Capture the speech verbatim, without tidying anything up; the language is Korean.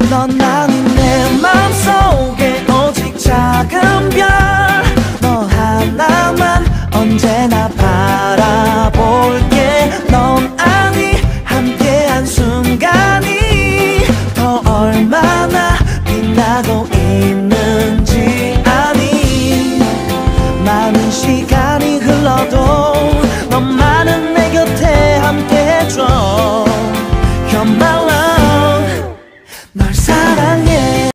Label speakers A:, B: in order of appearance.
A: 넌 아닌 내 맘속에 오직 작은 별 너 하나만 언제나 바라볼게. 넌 아니 함께한 순간이 더 얼마나 빛나고